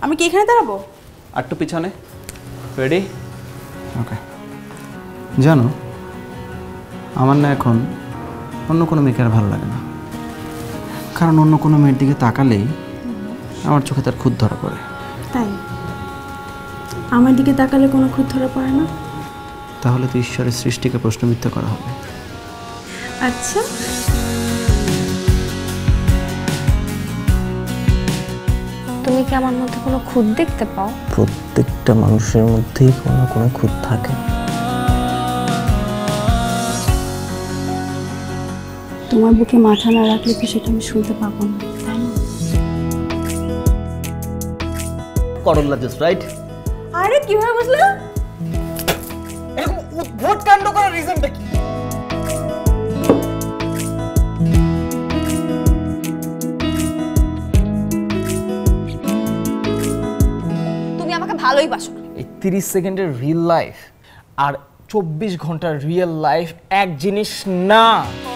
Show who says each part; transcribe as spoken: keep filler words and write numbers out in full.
Speaker 1: আমি কি এখানে দাঁড়াবো?
Speaker 2: আর একটু পিছনে। রেডি?
Speaker 3: ওকে। জানো আমার না এখন অন্য কোনো মেয়েকে আর ভালো লাগে না, কারণ অন্য কোনো মেয়ের দিকে তাকালেই আমার চোখে তার খুঁত ধরা পড়ে।
Speaker 1: তাই? আমার দিকে তাকালে কোনো খুঁত ধরা পড়ে না?
Speaker 3: তাহলে তো ঈশ্বরের সৃষ্টিকে প্রশ্নবিদ্ধ করা হবে।
Speaker 1: আচ্ছা,
Speaker 4: তুমি কি আমার মধ্যে কোনো খুঁত দেখতে পাও?
Speaker 3: প্রত্যেকটা মানুষের মধ্যেই কোনো না কোনো খুঁত থাকে।
Speaker 1: তোমার বুকে মাথা না রাখলে তো সেটা আমি শুনতে পাবো না, তাই না?
Speaker 2: করল্লা জুস, রাইট?
Speaker 1: আরে কিভাবে বুঝলে?
Speaker 2: এরকম উদ্ভট কাণ্ড করার রিজনটা কি?
Speaker 4: তুমি আমাকে ভালোই বাসো।
Speaker 2: এই তিরিশ সেকেন্ডের রিয়েল লাইফ আর চব্বিশ ঘন্টার রিয়েল লাইফ এক জিনিস না।